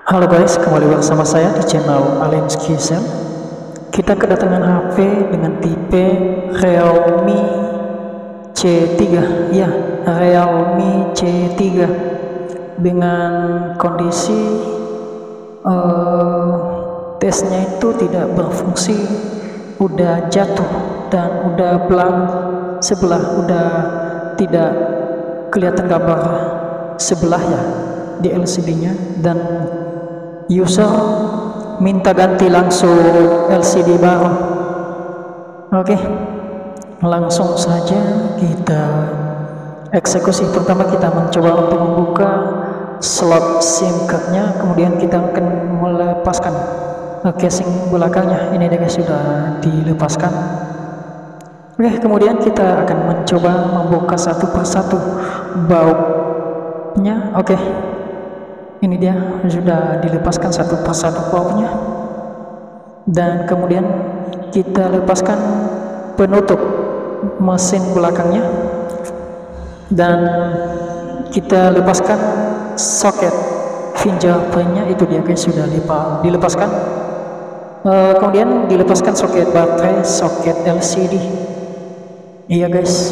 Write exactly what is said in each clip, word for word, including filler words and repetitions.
Halo guys, kembali bersama saya di channel Alens Gisel. Kita kedatangan H P dengan tipe Realme C tiga, ya, Realme C tiga dengan kondisi uh, tesnya itu tidak berfungsi, udah jatuh dan udah belang sebelah, udah tidak kelihatan gambar sebelah ya di L C D-nya, dan user minta ganti langsung L C D baru. Oke, langsung saja kita eksekusi. Pertama kita mencoba untuk membuka slot SIM cardnya, kemudian kita akan melepaskan casing belakangnya. Ini dia guys, sudah dilepaskan. Oke, kemudian kita akan mencoba membuka satu persatu bautnya. Oke, ini dia sudah dilepaskan satu persatu bautnya, dan kemudian kita lepaskan penutup mesin belakangnya, dan kita lepaskan soket fingerprintnya. Itu dia guys, sudah dilepaskan. Uh, kemudian dilepaskan soket baterai, soket L C D. Iya guys.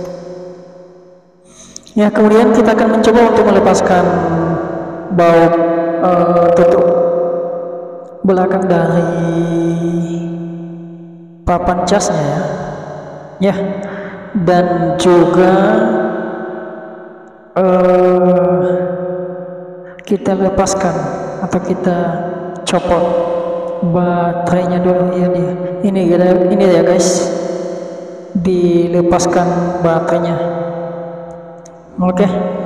Ya, kemudian kita akan mencoba untuk melepaskan baut uh, tutup belakang dari papan casnya ya, ya, dan juga uh, kita lepaskan atau kita copot baterainya dulu. Ya, dia ini ini ya guys, dilepaskan baterainya. Oke,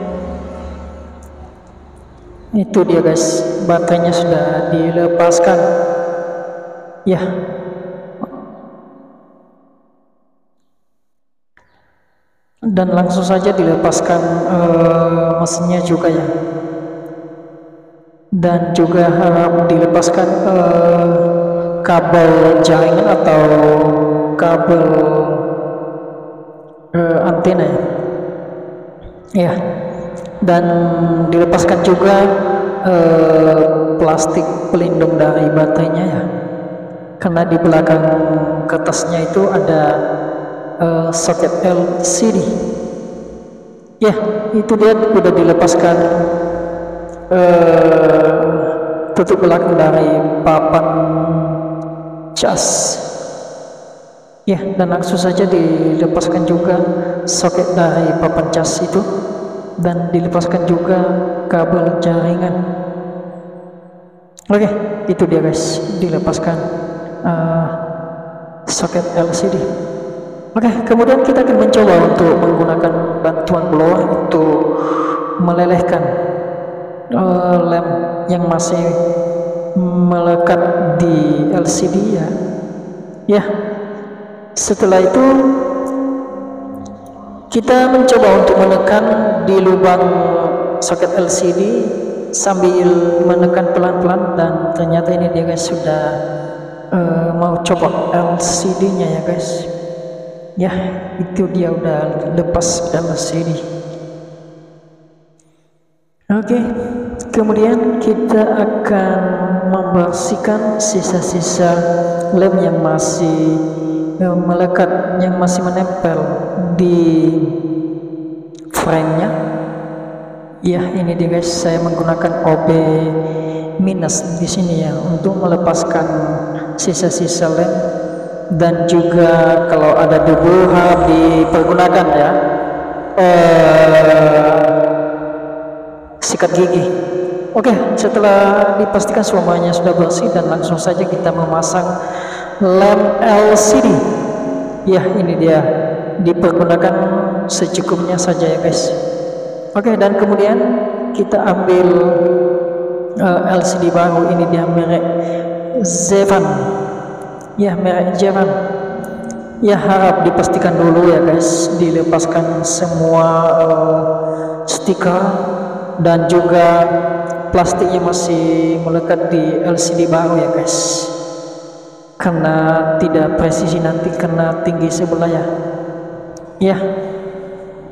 itu dia guys, baterainya sudah dilepaskan ya. Dan langsung saja dilepaskan uh, mesinnya juga ya, dan juga harap dilepaskan uh, kabel jaringan atau kabel uh, antena ya. Ya, dan dilepaskan juga eh, plastik pelindung dari baterainya ya, karena di belakang kertasnya itu ada eh, soket L C D ya. Itu dia udah dilepaskan eh, tutup belakang dari papan cas ya, dan langsung saja dilepaskan juga soket dari papan cas itu, dan dilepaskan juga kabel jaringan. Oke, itu dia guys, dilepaskan uh, soket L C D. Oke, kemudian kita akan mencoba untuk menggunakan bantuan blower untuk melelehkan uh, lem yang masih melekat di L C D ya. Ya, setelah itu kita mencoba untuk menekan di lubang soket L C D sambil menekan pelan-pelan, dan ternyata ini dia guys, sudah uh, mau copot L C D-nya ya guys. Ya, itu dia udah lepas L C D. Oke, kemudian kita akan membersihkan sisa-sisa lem yang masih melekat, yang masih menempel di frame-nya. Ya, ini dia guys, saya menggunakan O B minus di sini ya, untuk melepaskan sisa-sisa lem, dan juga kalau ada debu harap dipergunakan ya eh, sikat gigi. Oke, setelah dipastikan semuanya sudah bersih, dan langsung saja kita memasang lem L C D. Ya, ini dia, dipergunakan secukupnya saja ya guys. Oke, dan kemudian kita ambil uh, L C D baru. Ini dia merek Zevan. Ya, merek Zevan. Ya, harap dipastikan dulu ya guys, dilepaskan semua uh, stiker, dan juga plastiknya masih melekat di L C D baru ya guys, karena tidak presisi nanti, karena tinggi sebelah ya. Ya,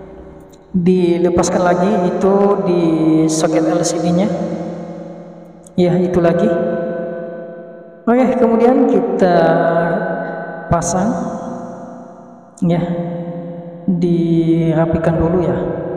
dilepaskan lagi itu di soket L C D-nya. Ya, itu lagi. Oke, kemudian kita pasang, ya, dirapikan dulu ya.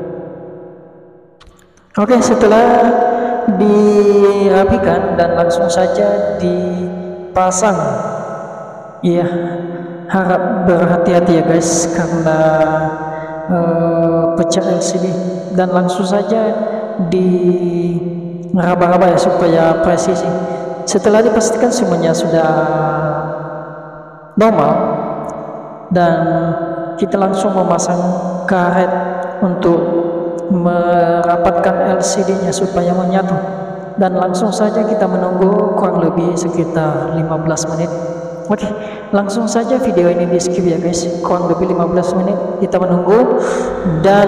Oke, setelah dirapikan dan langsung saja dipasang, ya, harap berhati-hati ya guys, karena uh, pecah L C D, dan langsung saja di raba-raba ya supaya presisi. Setelah dipastikan semuanya sudah normal, dan kita langsung memasang karet untuk merapatkan L C D-nya supaya menyatu, dan langsung saja kita menunggu kurang lebih sekitar lima belas menit. Oke, langsung saja video ini di skip ya guys, kurang lebih lima belas menit kita menunggu, dan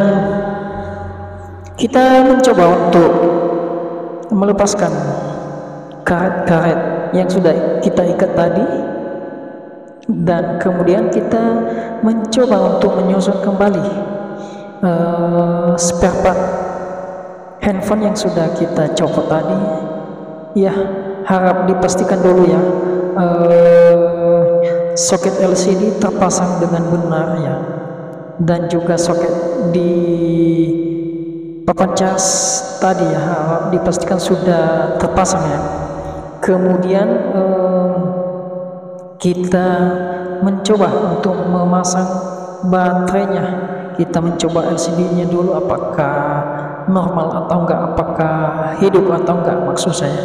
kita mencoba untuk melepaskan karet-karet yang sudah kita ikat tadi, dan kemudian kita mencoba untuk menyusun kembali uh, spare part handphone yang sudah kita copot tadi. Ya, harap dipastikan dulu ya, uh, soket L C D terpasang dengan benar ya, dan juga soket di papan cas tadi ya, harap dipastikan sudah terpasang ya. Kemudian um, kita mencoba untuk memasang baterainya. Kita mencoba L C D-nya dulu apakah normal atau enggak, apakah hidup atau enggak maksud saya.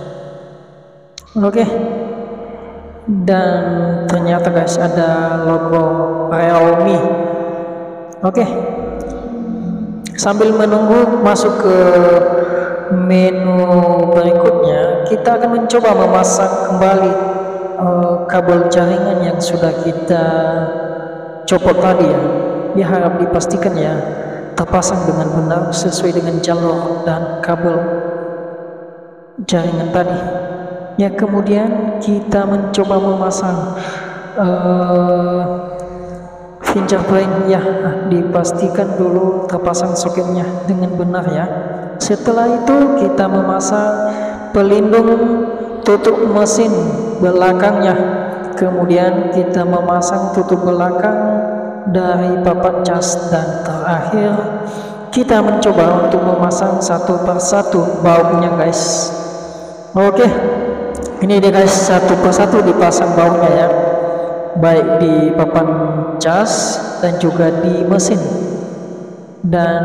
Oke, dan ternyata guys ada logo Realme. Oke, sambil menunggu masuk ke menu berikutnya, kita akan mencoba memasang kembali uh, kabel jaringan yang sudah kita copot tadi ya. Ya, harap dipastikan ya terpasang dengan benar sesuai dengan jalur dan kabel jaringan tadi ya. Kemudian kita mencoba memasang uh, fingerprint ya, dipastikan dulu terpasang soketnya dengan benar ya. Setelah itu kita memasang pelindung tutup mesin belakangnya, kemudian kita memasang tutup belakang dari papan cas, dan terakhir kita mencoba untuk memasang satu persatu bautnya guys. Oke, ini dia guys, satu persatu dipasang bautnya ya, baik di papan cas dan juga di mesin. Dan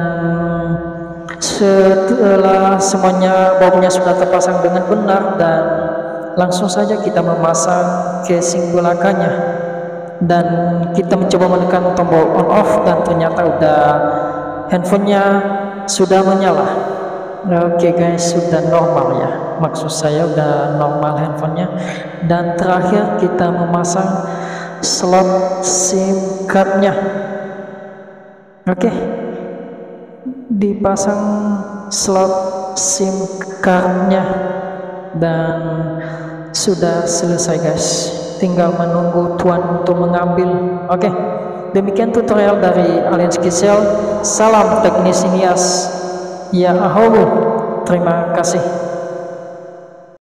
setelah semuanya bautnya sudah terpasang dengan benar, dan langsung saja kita memasang casing belakangnya, dan kita mencoba menekan tombol on off, dan ternyata udah handphonenya sudah menyala. Oke guys, sudah normal ya, maksud saya udah normal handphonenya. Dan terakhir kita memasang slot SIM cardnya. Oke, dipasang slot SIM cardnya, dan sudah selesai guys, tinggal menunggu tuan untuk mengambil. Oke, demikian tutorial dari Alien Skicel. Salam teknis Nias ya, ahomu, terima kasih.